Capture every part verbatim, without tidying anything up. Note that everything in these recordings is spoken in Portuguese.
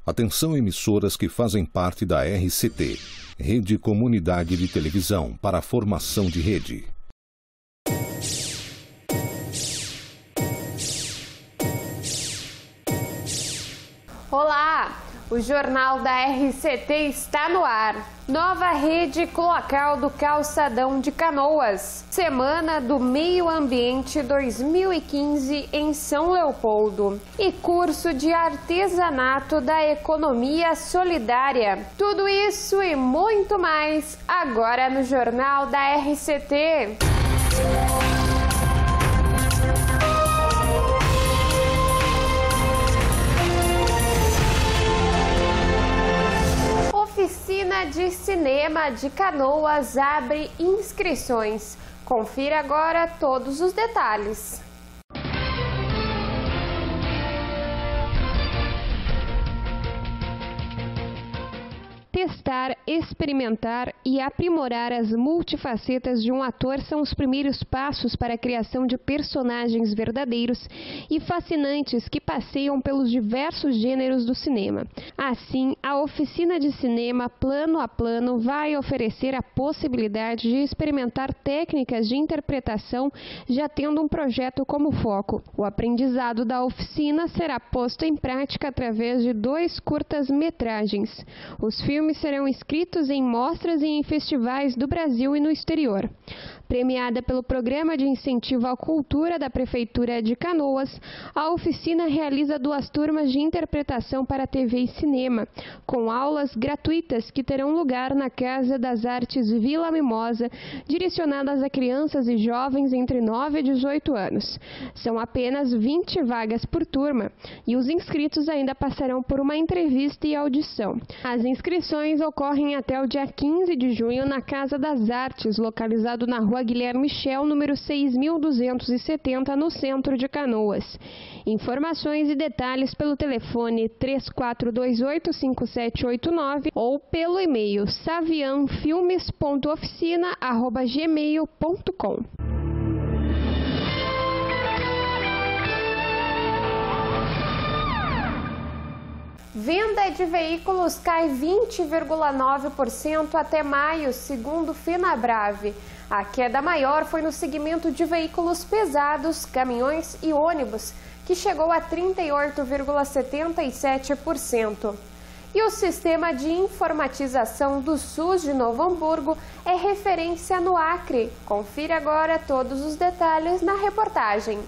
Atenção emissoras que fazem parte da R C T, Rede Comunidade de Televisão para a Formação de Rede. Olá! O Jornal da R C T está no ar. Nova rede cloacal do Calçadão de Canoas. Semana do Meio Ambiente dois mil e quinze em São Leopoldo. E curso de artesanato da economia solidária. Tudo isso e muito mais agora no Jornal da R C T. Oficina de Cinema de Canoas abre inscrições. Confira agora todos os detalhes. Testar, experimentar e aprimorar as multifacetas de um ator são os primeiros passos para a criação de personagens verdadeiros e fascinantes que passeiam pelos diversos gêneros do cinema. Assim, a Oficina de Cinema Plano a Plano vai oferecer a possibilidade de experimentar técnicas de interpretação já tendo um projeto como foco. O aprendizado da oficina será posto em prática através de dois curtas-metragens. Os filmes serão inscritos em mostras e em festivais do Brasil e no exterior. Premiada pelo Programa de Incentivo à Cultura da Prefeitura de Canoas, a oficina realiza duas turmas de interpretação para T V e cinema, com aulas gratuitas que terão lugar na Casa das Artes Vila Mimosa, direcionadas a crianças e jovens entre nove e dezoito anos. São apenas vinte vagas por turma e os inscritos ainda passarão por uma entrevista e audição. As inscrições ocorrem até o dia quinze de junho na Casa das Artes, localizado na Rua Guilherme Michel, número seis mil duzentos e setenta, no centro de Canoas. Informações e detalhes pelo telefone três quatro dois oito, cinco sete oito nove ou pelo e-mail savianfilmes ponto oficina arroba gmail ponto com. Venda de veículos cai vinte vírgula nove por cento até maio, segundo Fenabrave. A queda maior foi no segmento de veículos pesados, caminhões e ônibus, que chegou a trinta e oito vírgula setenta e sete por cento. E o Sistema de Informatização do SUS de Novo Hamburgo é referência no Acre. Confira agora todos os detalhes na reportagem.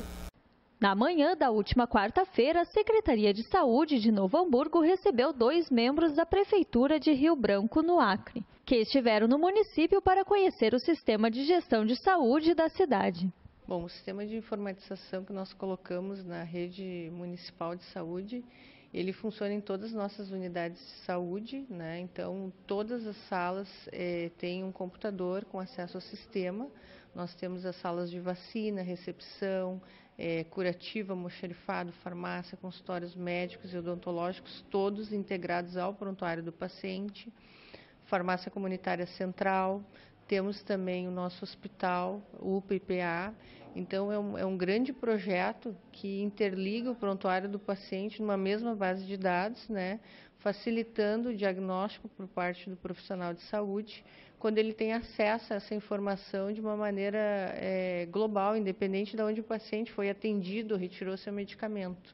Na manhã da última quarta-feira, a Secretaria de Saúde de Novo Hamburgo recebeu dois membros da Prefeitura de Rio Branco, no Acre, que estiveram no município para conhecer o sistema de gestão de saúde da cidade. Bom, o sistema de informatização que nós colocamos na rede municipal de saúde, ele funciona em todas as nossas unidades de saúde, né? Então, todas as salas eh, têm um computador com acesso ao sistema. Nós temos as salas de vacina, recepção, É, curativa, almoxarifado, farmácia, consultórios médicos e odontológicos, todos integrados ao prontuário do paciente, farmácia comunitária central, temos também o nosso hospital, o U P P A, então é um, é um grande projeto que interliga o prontuário do paciente numa mesma base de dados, né, facilitando o diagnóstico por parte do profissional de saúde, quando ele tem acesso a essa informação de uma maneira é, global, independente de onde o paciente foi atendido ou retirou seu medicamento.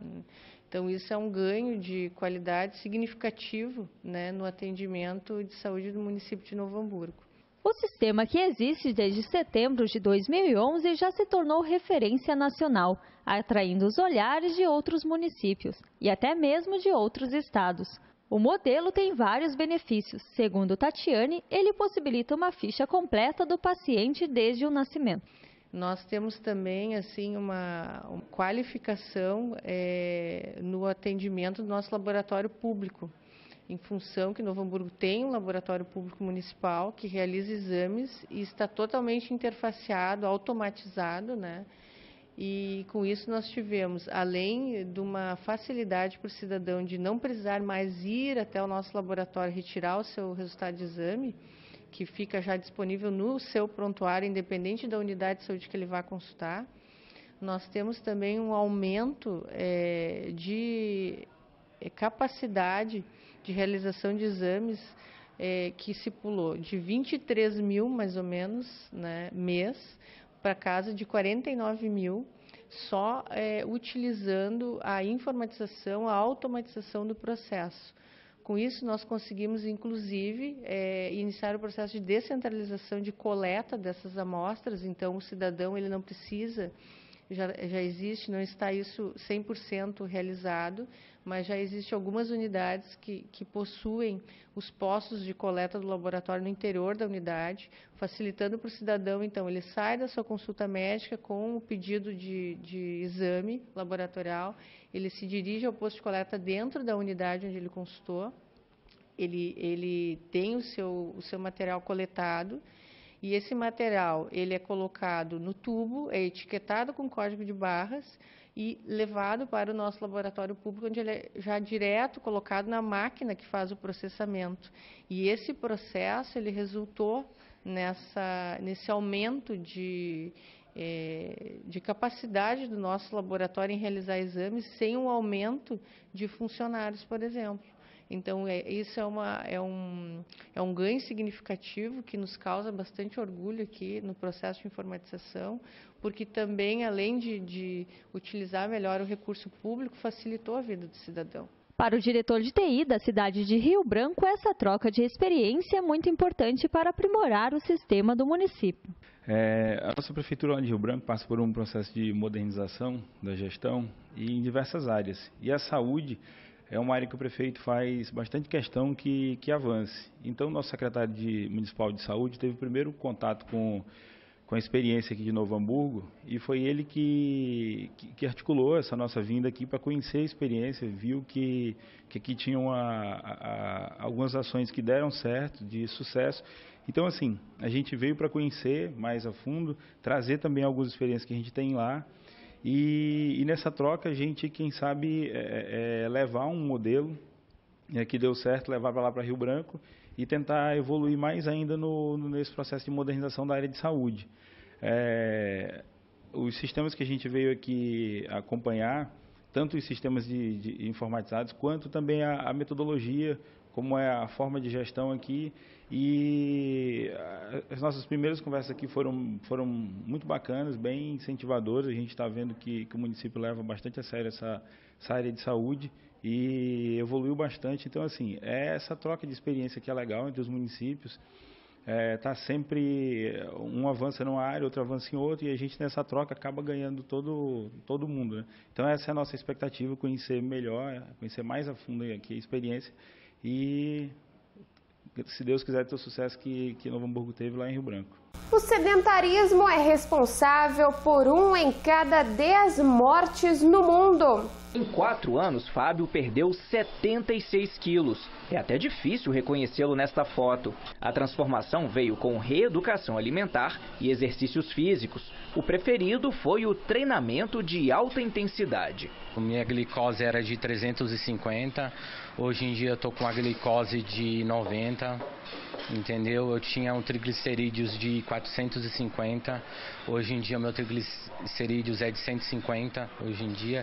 Então, isso é um ganho de qualidade significativo, né, no atendimento de saúde do município de Novo Hamburgo. O sistema, que existe desde setembro de dois mil e onze, já se tornou referência nacional, atraindo os olhares de outros municípios e até mesmo de outros estados. O modelo tem vários benefícios. Segundo Tatiane, ele possibilita uma ficha completa do paciente desde o nascimento. Nós temos também assim uma, uma qualificação é, no atendimento do nosso laboratório público, em função que Novo Hamburgo tem um laboratório público municipal que realiza exames e está totalmente interfaceado, automatizado, né? E com isso nós tivemos, além de uma facilidade para o cidadão de não precisar mais ir até o nosso laboratório retirar o seu resultado de exame, que fica já disponível no seu prontuário, independente da unidade de saúde que ele vá consultar, nós temos também um aumento é, de é, capacidade de realização de exames é, que se pulou de vinte e três mil, mais ou menos, né, mês, para casa de quarenta e nove mil, só é, utilizando a informatização, a automatização do processo. Com isso, nós conseguimos, inclusive, é, iniciar o processo de descentralização de coleta dessas amostras. Então, o cidadão ele não precisa, já, já existe, não está isso cem por cento realizado, mas já existem algumas unidades que, que possuem os postos de coleta do laboratório no interior da unidade, facilitando para o cidadão, então, ele sai da sua consulta médica com o pedido de, de exame laboratorial, ele se dirige ao posto de coleta dentro da unidade onde ele consultou, ele, ele tem o seu, o seu material coletado, e esse material ele é colocado no tubo, é etiquetado com código de barras e levado para o nosso laboratório público, onde ele é já direto colocado na máquina que faz o processamento. E esse processo ele resultou nessa, nesse aumento de, é, de capacidade do nosso laboratório em realizar exames, sem um aumento de funcionários, por exemplo. Então, é, isso é, uma, é, um, é um ganho significativo que nos causa bastante orgulho aqui no processo de informatização, porque também, além de, de utilizar melhor o recurso público, facilitou a vida do cidadão. Para o diretor de T I da cidade de Rio Branco, essa troca de experiência é muito importante para aprimorar o sistema do município. É, a nossa Prefeitura de Rio Branco passa por um processo de modernização da gestão e em diversas áreas. E a saúde é uma área que o prefeito faz bastante questão que, que avance. Então, o nosso secretário de, municipal de saúde teve o primeiro contato com, com a experiência aqui de Novo Hamburgo e foi ele que, que, que articulou essa nossa vinda aqui para conhecer a experiência, viu que, que aqui tinham a, a, a, algumas ações que deram certo, de sucesso. Então, assim, a gente veio para conhecer mais a fundo, trazer também algumas experiências que a gente tem lá. E, e nessa troca a gente, quem sabe, é, é levar um modelo é, que deu certo, levar para lá para Rio Branco e tentar evoluir mais ainda no, no, nesse processo de modernização da área de saúde. É, os sistemas que a gente veio aqui acompanhar, tanto os sistemas de, de informatizados, quanto também a, a metodologia, como é a forma de gestão aqui, e as nossas primeiras conversas aqui foram, foram muito bacanas, bem incentivadoras. A gente está vendo que, que o município leva bastante a sério essa, essa área de saúde e evoluiu bastante. Então, assim, é essa troca de experiência que é legal entre os municípios. Está é, sempre um avança numa área, outro avança em outra, e a gente nessa troca acaba ganhando todo, todo mundo, né? Então, essa é a nossa expectativa, conhecer melhor, conhecer mais a fundo aqui a experiência e, se Deus quiser, ter o sucesso que, que Novo Hamburgo teve lá em Rio Branco. O sedentarismo é responsável por um em cada dez mortes no mundo. Em quatro anos, Fábio perdeu setenta e seis quilos. É até difícil reconhecê-lo nesta foto. A transformação veio com reeducação alimentar e exercícios físicos. O preferido foi o treinamento de alta intensidade. Minha glicose era de trezentos e cinquenta, hoje em dia eu estou com a glicose de noventa, entendeu? Eu tinha um triglicerídeos de quatrocentos e cinquenta, hoje em dia meu triglicerídeos é de cento e cinquenta, hoje em dia.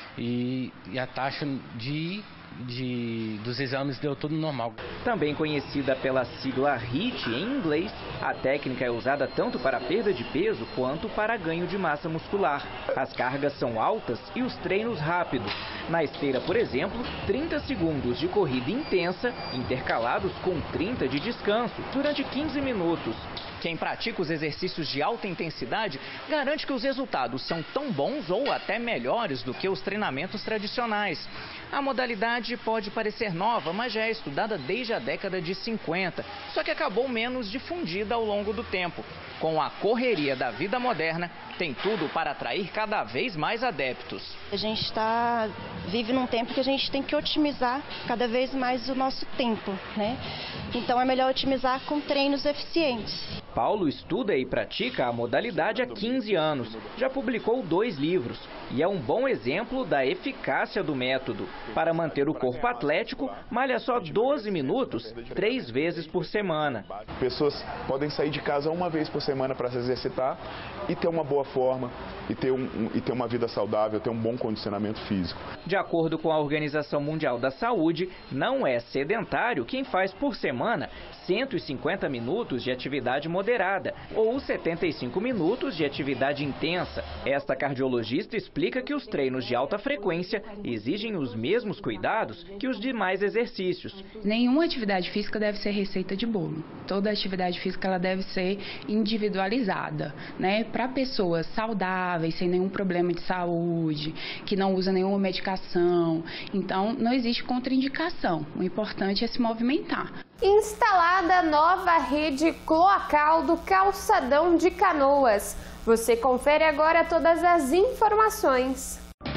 E, e a taxa de, de, dos exames deu tudo normal. Também conhecida pela sigla R I T em inglês, a técnica é usada tanto para perda de peso quanto para ganho de massa muscular. As cargas são altas e os treinos rápidos. Na esteira, por exemplo, trinta segundos de corrida intensa, intercalados com trinta de descanso, durante quinze minutos. Quem pratica os exercícios de alta intensidade garante que os resultados são tão bons ou até melhores do que os treinamentos tradicionais. A modalidade pode parecer nova, mas já é estudada desde a década de cinquenta, só que acabou menos difundida ao longo do tempo. Com a correria da vida moderna, tem tudo para atrair cada vez mais adeptos. A gente tá, vive num tempo que a gente tem que otimizar cada vez mais o nosso tempo, né? Então é melhor otimizar com treinos eficientes. Paulo estuda e pratica a modalidade há quinze anos. Já publicou dois livros. e é um bom exemplo da eficácia do método. Para manter o corpo atlético, malha só doze minutos, três vezes por semana. Pessoas podem sair de casa uma vez por semana para se exercitar e ter uma boa forma, e ter, um, e ter uma vida saudável, ter um bom condicionamento físico. De acordo com a Organização Mundial da Saúde, não é sedentário quem faz por semana cento e cinquenta minutos de atividade moderada ou setenta e cinco minutos de atividade intensa. Esta cardiologista explica que os treinos de alta frequência exigem os mesmos cuidados que os demais exercícios. Nenhuma atividade física deve ser receita de bolo. Toda atividade física ela deve ser individualizada, né? Para pessoas saudáveis, sem nenhum problema de saúde, que não usa nenhuma medicação. Então, não existe contraindicação. O importante é se movimentar. Instalada nova rede cloacal do Calçadão de Canoas. Você confere agora todas as informações.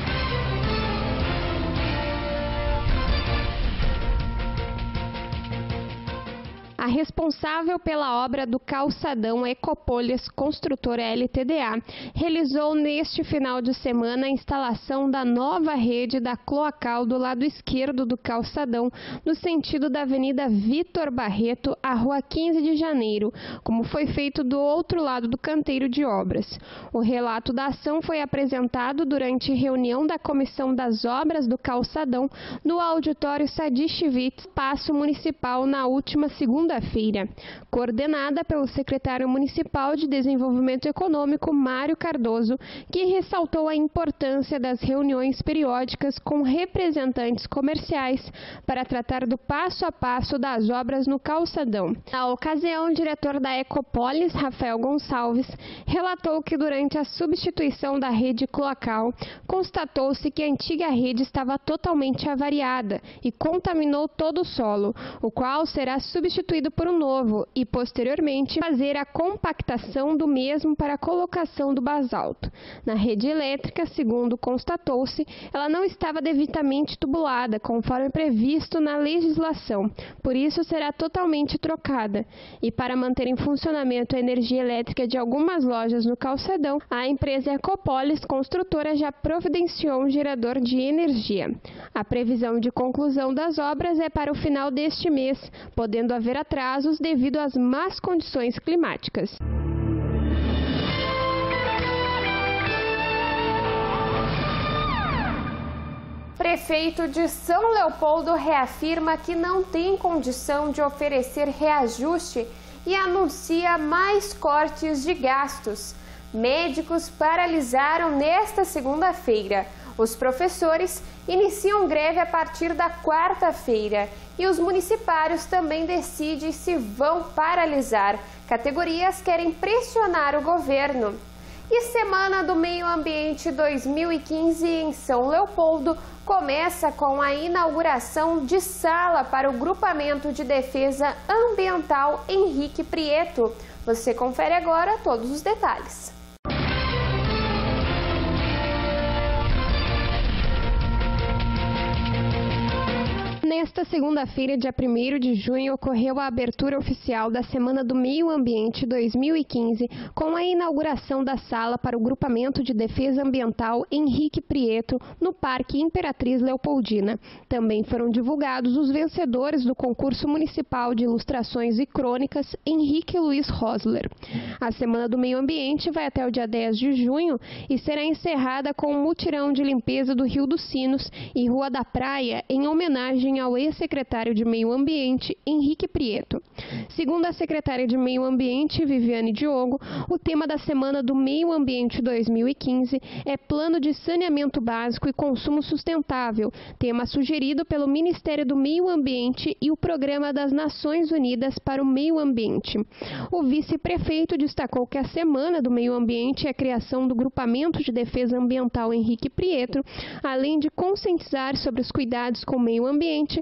A responsável pela obra do calçadão Ecopolis Construtora L T D A realizou neste final de semana a instalação da nova rede da cloacal do lado esquerdo do calçadão, no sentido da Avenida Vitor Barreto à Rua quinze de Janeiro, como foi feito do outro lado do canteiro de obras. O relato da ação foi apresentado durante reunião da Comissão das Obras do Calçadão no auditório Sadi Chivitz, Paço Municipal, na última segunda feira, coordenada pelo secretário municipal de Desenvolvimento Econômico, Mário Cardoso, que ressaltou a importância das reuniões periódicas com representantes comerciais para tratar do passo a passo das obras no calçadão. Na ocasião, o diretor da Ecopolis, Rafael Gonçalves, relatou que durante a substituição da rede cloacal, constatou-se que a antiga rede estava totalmente avariada e contaminou todo o solo, o qual será substituído por um novo e, posteriormente, fazer a compactação do mesmo para a colocação do basalto. Na rede elétrica, segundo constatou-se, ela não estava devidamente tubulada, conforme previsto na legislação, por isso será totalmente trocada. E para manter em funcionamento a energia elétrica de algumas lojas no calçadão, a empresa Ecopolis Construtora já providenciou um gerador de energia. A previsão de conclusão das obras é para o final deste mês, podendo haver atrasos devido às más condições climáticas. Prefeito de São Leopoldo reafirma que não tem condição de oferecer reajuste e anuncia mais cortes de gastos. Médicos paralisaram nesta segunda-feira. Os professores iniciam greve a partir da quarta-feira e os municipários também decidem se vão paralisar. Categorias querem pressionar o governo. E Semana do Meio Ambiente dois mil e quinze em São Leopoldo começa com a inauguração de sala para o Grupamento de Defesa Ambiental Henrique Prieto. Você confere agora todos os detalhes. Nesta segunda-feira, dia primeiro de junho, ocorreu a abertura oficial da Semana do Meio Ambiente dois mil e quinze, com a inauguração da sala para o Grupamento de Defesa Ambiental Henrique Prieto, no Parque Imperatriz Leopoldina. Também foram divulgados os vencedores do concurso municipal de ilustrações e crônicas Henrique Luiz Rosler. A Semana do Meio Ambiente vai até o dia dez de junho e será encerrada com um mutirão de limpeza do Rio dos Sinos e Rua da Praia, em homenagem ao ex-secretário de Meio Ambiente, Henrique Prieto. Segundo a secretária de Meio Ambiente, Viviane Diogo, o tema da Semana do Meio Ambiente dois mil e quinze é Plano de Saneamento Básico e Consumo Sustentável, tema sugerido pelo Ministério do Meio Ambiente e o Programa das Nações Unidas para o Meio Ambiente. O vice-prefeito destacou que a Semana do Meio Ambiente é a criação do Grupamento de Defesa Ambiental Henrique Prieto, além de conscientizar sobre os cuidados com o meio ambiente,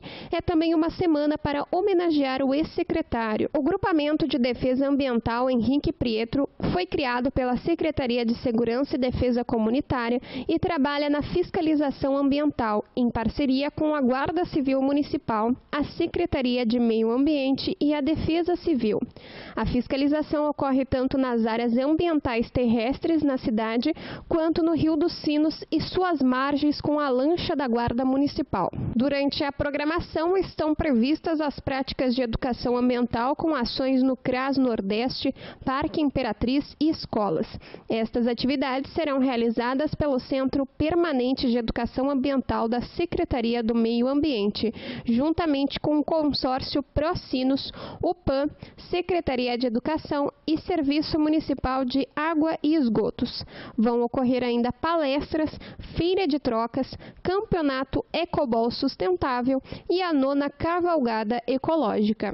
é também uma semana para homenagear o ex-secretário. O Grupamento de Defesa Ambiental Henrique Prietro foi criado pela Secretaria de Segurança e Defesa Comunitária e trabalha na fiscalização ambiental, em parceria com a Guarda Civil Municipal, a Secretaria de Meio Ambiente e a Defesa Civil. A fiscalização ocorre tanto nas áreas ambientais terrestres na cidade, quanto no Rio dos Sinos e suas margens com a lancha da Guarda Municipal. Durante a programação estão previstas as práticas de educação ambiental com ações no CRAS Nordeste, Parque Imperatriz e escolas. Estas atividades serão realizadas pelo Centro Permanente de Educação Ambiental da Secretaria do Meio Ambiente, juntamente com o consórcio Procinos, o P A M, Secretaria de Educação e Serviço Municipal de Água e Esgotos. Vão ocorrer ainda palestras, feira de trocas, campeonato Ecobol Sustentável e a nona Cavalgada Ecológica.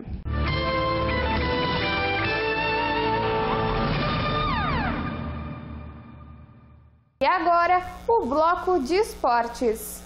E agora, o bloco de esportes.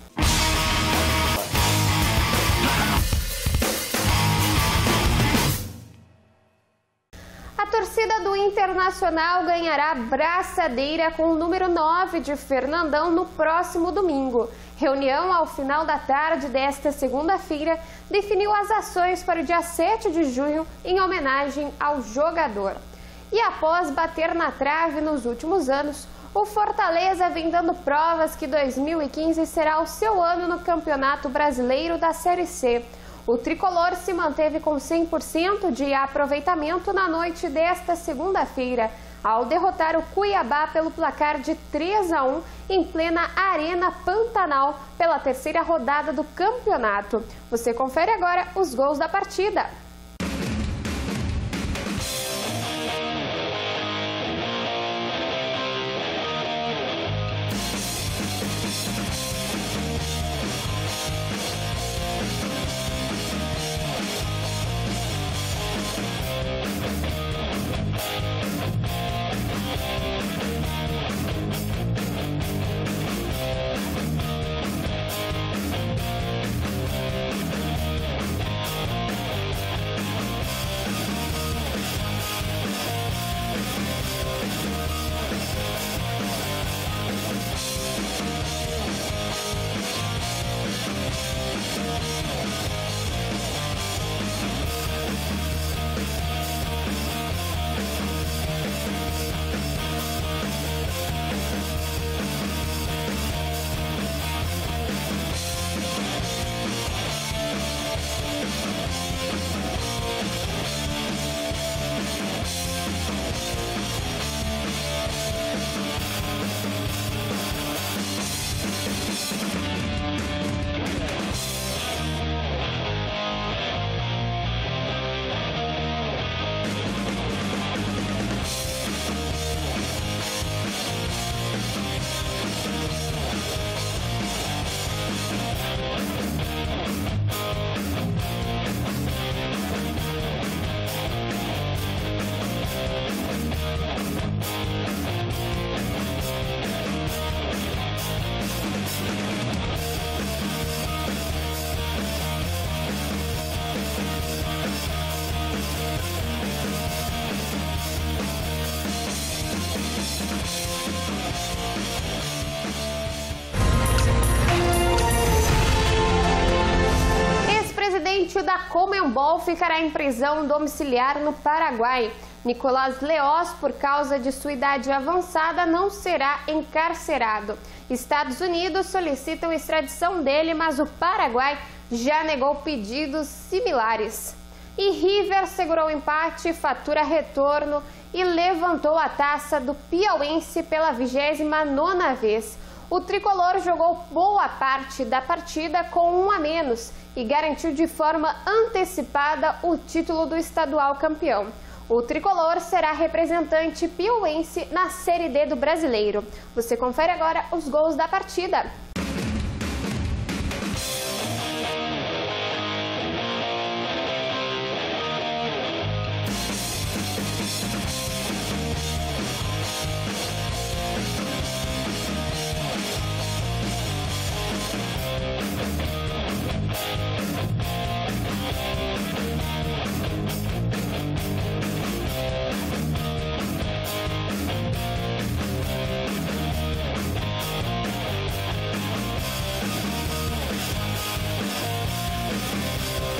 A torcida do Internacional ganhará braçadeira com o número nove de Fernandão no próximo domingo. Reunião ao final da tarde desta segunda-feira definiu as ações para o dia sete de junho em homenagem ao jogador. E após bater na trave nos últimos anos, o Fortaleza vem dando provas que dois mil e quinze será o seu ano no Campeonato Brasileiro da Série C. O tricolor se manteve com cem por cento de aproveitamento na noite desta segunda-feira, ao derrotar o Cuiabá pelo placar de três a um em plena Arena Pantanal pela terceira rodada do campeonato. Você confere agora os gols da partida. Da Conmebol ficará em prisão domiciliar no Paraguai. Nicolás Leoz, por causa de sua idade avançada, não será encarcerado. Estados Unidos solicitam extradição dele, mas o Paraguai já negou pedidos similares. E River segurou o empate, fatura retorno e levantou a taça do Piauiense pela vigésima nona vez. O tricolor jogou boa parte da partida com um a menos e garantiu de forma antecipada o título do estadual campeão. O tricolor será representante piauiense na Série D do Brasileiro. Você confere agora os gols da partida.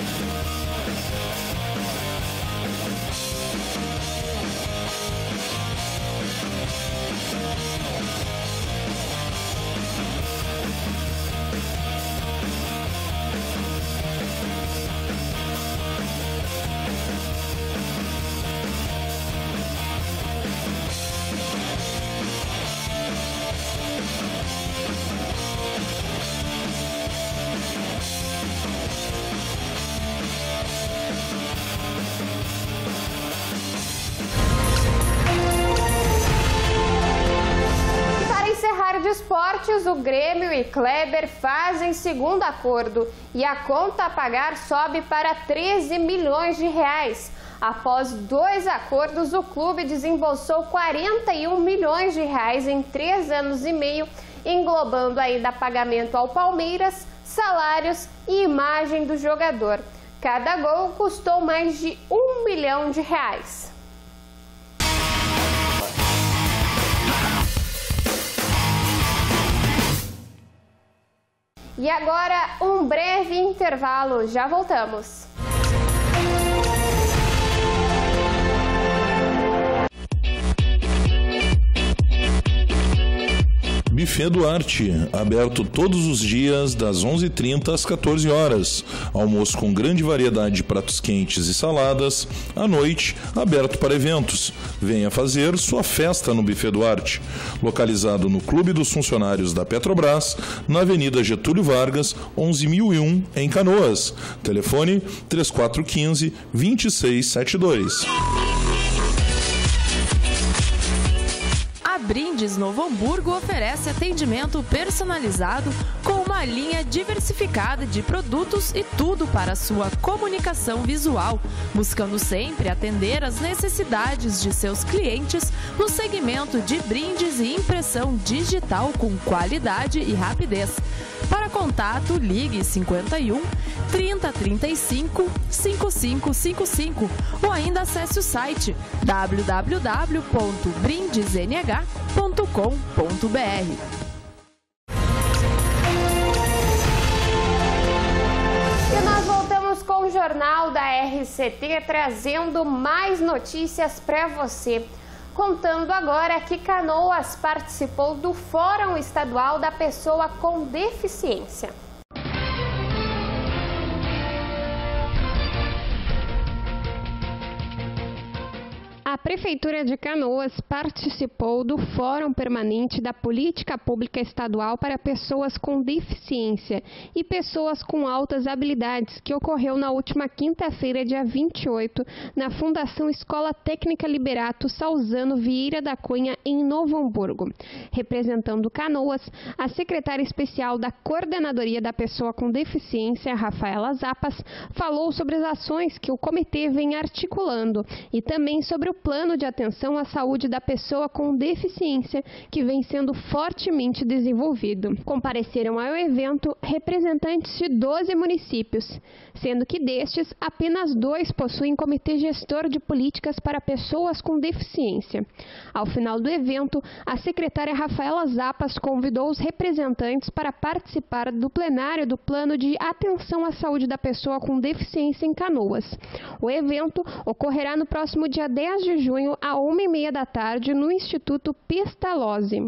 De esportes, o Grêmio e Kleber fazem segundo acordo e a conta a pagar sobe para treze milhões de reais. Após dois acordos, o clube desembolsou quarenta e um milhões de reais em três anos e meio, englobando ainda pagamento ao Palmeiras, salários e imagem do jogador. Cada gol custou mais de um milhão de reais. E agora, um breve intervalo. Já voltamos. Buffet Duarte, aberto todos os dias das onze e trinta às quatorze horas. Almoço com grande variedade de pratos quentes e saladas. À noite, aberto para eventos. Venha fazer sua festa no Buffet Duarte. Localizado no Clube dos Funcionários da Petrobras, na Avenida Getúlio Vargas, onze mil e um, em Canoas. Telefone três quatro um cinco, dois seis sete dois. A Brindes Novo Hamburgo oferece atendimento personalizado com uma linha diversificada de produtos e tudo para a sua comunicação visual, buscando sempre atender às necessidades de seus clientes no segmento de brindes e impressão digital com qualidade e rapidez. Para contato, ligue cinquenta e um, trinta, trinta e cinco, cinquenta e cinco cinquenta e cinco ou ainda acesse o site w w w ponto brindes n h ponto com ponto b r. E nós voltamos com o Jornal da R C T, trazendo mais notícias para você. Contando agora que Canoas participou do Fórum Estadual da Pessoa com Deficiência. A Prefeitura de Canoas participou do Fórum Permanente da Política Pública Estadual para Pessoas com Deficiência e Pessoas com Altas Habilidades, que ocorreu na última quinta-feira, dia vinte e oito, na Fundação Escola Técnica Liberato Salzano Vieira da Cunha, em Novo Hamburgo. Representando Canoas, a secretária especial da Coordenadoria da Pessoa com Deficiência, Rafaela Zapas, falou sobre as ações que o comitê vem articulando e também sobre o plano de atenção à saúde da pessoa com deficiência, que vem sendo fortemente desenvolvido. Compareceram ao evento representantes de doze municípios, sendo que destes, apenas dois possuem comitê gestor de políticas para pessoas com deficiência. Ao final do evento, a secretária Rafaela Zapas convidou os representantes para participar do plenário do plano de atenção à saúde da pessoa com deficiência em Canoas. O evento ocorrerá no próximo dia dez de junho, à uma e meia da tarde, no Instituto Pestalozzi.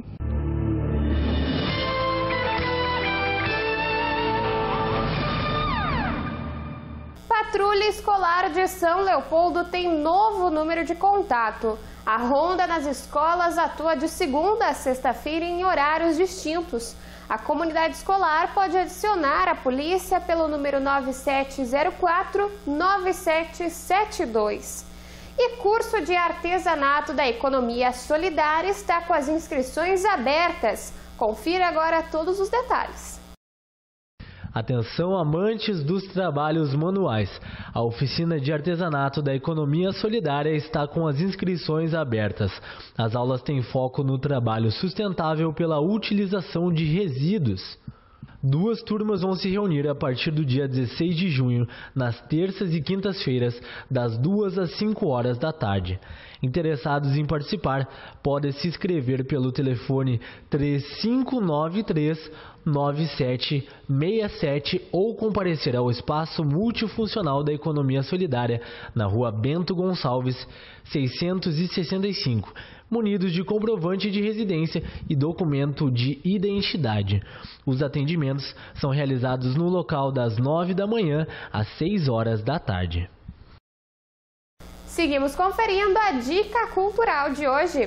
Patrulha Escolar de São Leopoldo tem novo número de contato. A ronda nas escolas atua de segunda a sexta-feira em horários distintos. A comunidade escolar pode adicionar a polícia pelo número nove sete zero quatro, nove sete sete dois. E curso de artesanato da economia solidária está com as inscrições abertas. Confira agora todos os detalhes. Atenção, amantes dos trabalhos manuais. A oficina de artesanato da economia solidária está com as inscrições abertas. As aulas têm foco no trabalho sustentável pela utilização de resíduos. Duas turmas vão se reunir a partir do dia dezesseis de junho, nas terças e quintas-feiras, das duas às cinco horas da tarde. Interessados em participar, podem se inscrever pelo telefone três cinco nove três, nove sete seis sete ou comparecer ao Espaço Multifuncional da Economia Solidária, na Rua Bento Gonçalves, seiscentos e sessenta e cinco, munidos de comprovante de residência e documento de identidade. Os atendimentos são realizados no local das nove da manhã às seis horas da tarde. Seguimos conferindo a dica cultural de hoje.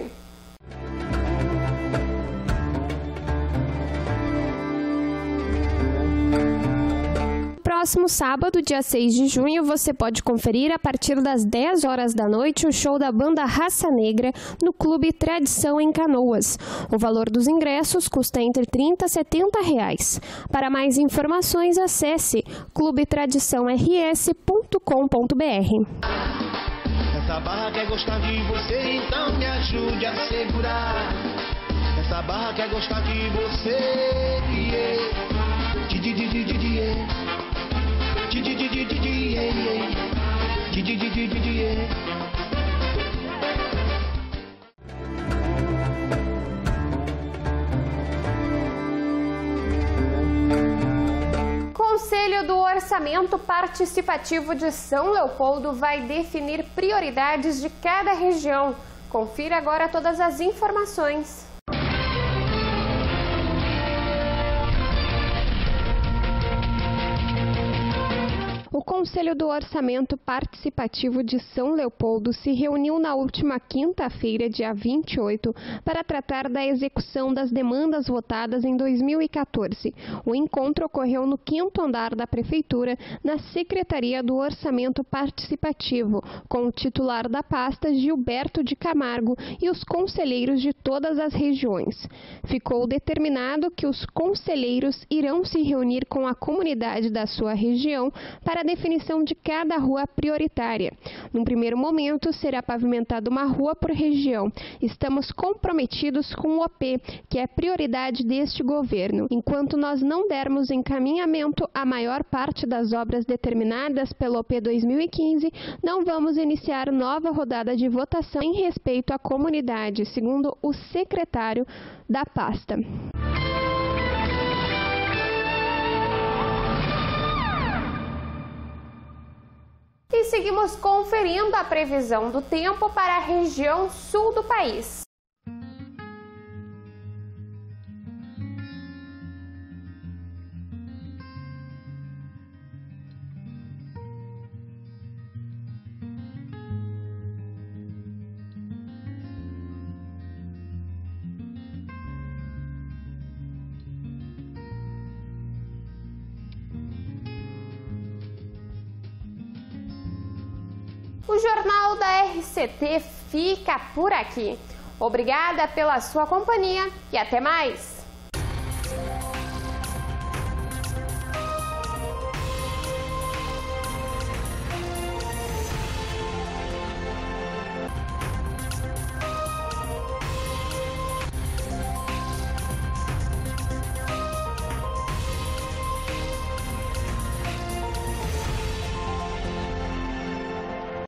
Próximo sábado, dia seis de junho, você pode conferir a partir das dez horas da noite o show da banda Raça Negra no Clube Tradição em Canoas. O valor dos ingressos custa entre trinta e setenta reais. Para mais informações, acesse clube tradição r s ponto com ponto b r. Essa barra quer gostar de você, então me ajude a segurar. Essa barra quer gostar de você, yeah. Di, di, di, di, di, di, yeah. Di, di, di, di, di, di, yeah, yeah. Di, di, di, di, di, di, yeah. Conselho do Orçamento Participativo de São Leopoldo vai definir prioridades de cada região. Confira agora todas as informações. O Conselho do Orçamento Participativo de São Leopoldo se reuniu na última quinta-feira, dia vinte e oito, para tratar da execução das demandas votadas em dois mil e quatorze. O encontro ocorreu no quinto andar da Prefeitura, na Secretaria do Orçamento Participativo, com o titular da pasta, Gilberto de Camargo, e os conselheiros de todas as regiões. Ficou determinado que os conselheiros irão se reunir com a comunidade da sua região para definição de cada rua prioritária. Num primeiro momento, será pavimentada uma rua por região. Estamos comprometidos com o O P, que é prioridade deste governo. Enquanto nós não dermos encaminhamento à maior parte das obras determinadas pelo O P dois mil e quinze, não vamos iniciar nova rodada de votação em respeito à comunidade, segundo o secretário da pasta. E seguimos conferindo a previsão do tempo para a região sul do país. O Jornal da R C T fica por aqui. Obrigada pela sua companhia e até mais!